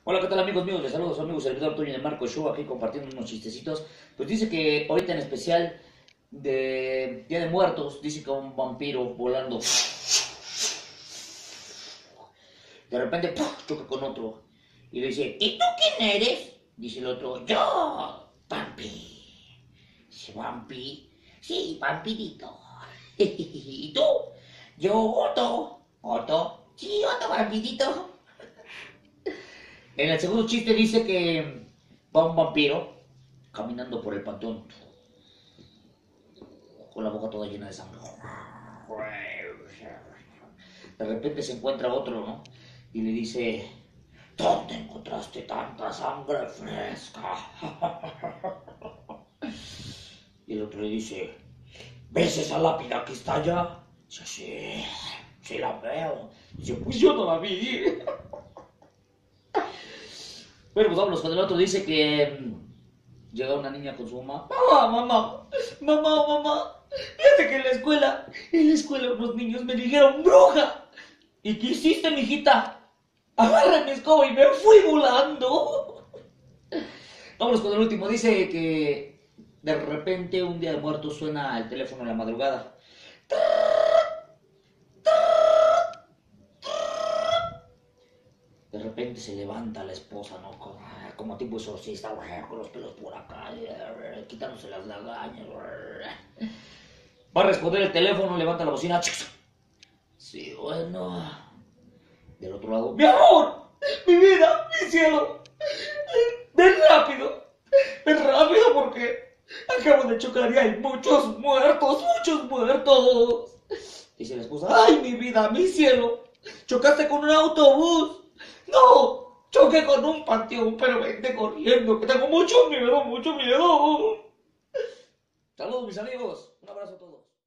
Hola, ¿qué tal amigos míos? Les saludo a su amigo servidor Toño de Marco Show, aquí compartiendo unos chistecitos. Pues dice que ahorita en especial de Día de Muertos, dice que un vampiro volando de repente ¡puf! Choca con otro y le dice, ¿y tú quién eres? Dice el otro, yo, Vampi. Dice, ¿Vampi? Sí, vampirito. ¿Y tú? Yo, Otto. ¿Otto? Sí, Otto, vampirito. En el segundo chiste dice que va un vampiro caminando por el panteón con la boca toda llena de sangre. De repente se encuentra otro, ¿no? Y le dice, ¿dónde encontraste tanta sangre fresca? Y el otro le dice, ¿ves esa lápida que está allá? Dice, sí, sí la veo. Dice, pues yo no la vi. Bueno, pues vámonos con el otro. Dice que llega una niña con su mamá. Mamá. Fíjate que en la escuela unos niños me dijeron bruja. ¿Y qué hiciste, mijita? Agarré mi escoba y me fui volando. Vámonos con el último. Dice que de repente un día de muertos suena el teléfono en la madrugada. De repente se levanta la esposa, ¿no? Como tipo exorcista, con los pelos por acá, quitándose las lagañas. Va a responder el teléfono, levanta la bocina. Sí, bueno. Del otro lado, mi amor, mi vida, mi cielo. Ven rápido porque acabo de chocar y hay muchos muertos. Dice la esposa, ay, mi vida, mi cielo. Chocaste con un autobús. No, choqué con un panteón, pero vente corriendo, que tengo mucho miedo. Saludos, mis amigos. Un abrazo a todos.